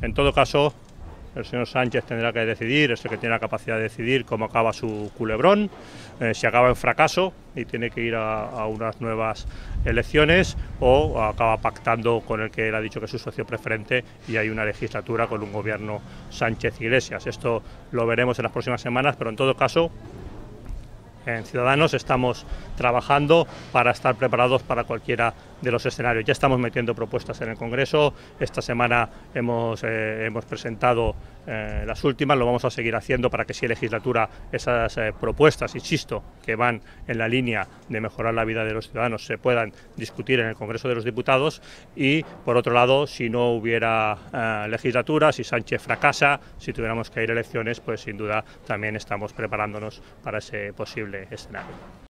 En todo caso, el señor Sánchez tendrá que decidir, es el que tiene la capacidad de decidir cómo acaba su culebrón, si acaba en fracaso y tiene que ir a unas nuevas elecciones, o acaba pactando con el que él ha dicho que es su socio preferente y hay una legislatura con un gobierno Sánchez-Iglesias. Esto lo veremos en las próximas semanas, pero en todo caso, en Ciudadanos estamos trabajando para estar preparados para cualquiera de los escenarios. Ya estamos metiendo propuestas en el Congreso. Esta semana hemos presentado las últimas, lo vamos a seguir haciendo para que si hay legislatura esas propuestas, insisto, que van en la línea de mejorar la vida de los ciudadanos, se puedan discutir en el Congreso de los Diputados. Y por otro lado, si no hubiera legislatura, si Sánchez fracasa, si tuviéramos que ir a elecciones, pues sin duda también estamos preparándonos para ese posible escenario.